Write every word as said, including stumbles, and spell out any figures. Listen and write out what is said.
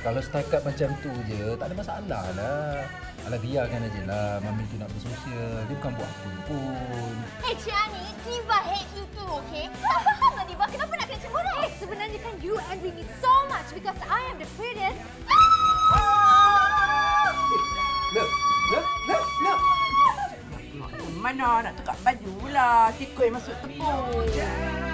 kalau setakat macam tu je, tak ada masalah lah. Alah, biarkan aje lah Mami tu nak bersosial. Dia bukan buat apa pun. Eh, Cik Ani, Diva hate you too, okay? Tak faham lah Diva, kenapa nak kena cemburu? Eh, sebenarnya kan you envy me so much because I am the prettiest. Look, look, look, look. Mana nak tukar baju lah. Tikus masuk tepung.